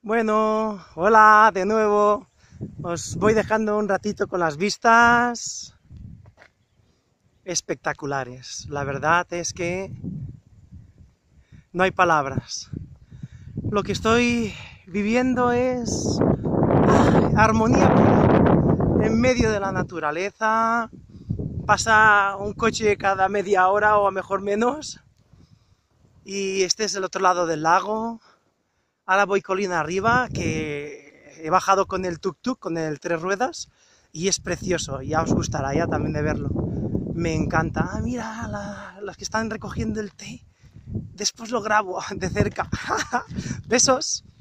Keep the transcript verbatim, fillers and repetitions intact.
Bueno, hola de nuevo. Os voy dejando un ratito con las vistas espectaculares. La verdad es que no hay palabras. Lo que estoy viviendo es ah, armonía pura. En medio de la naturaleza. Pasa un coche cada media hora o a mejor menos. Y este es el otro lado del lago. Ahora voy colina arriba, que he bajado con el tuk-tuk, con el tres ruedas, y es precioso, ya os gustará ya también de verlo. Me encanta. Ah, mira, la, las que están recogiendo el té. Después lo grabo de cerca. Besos.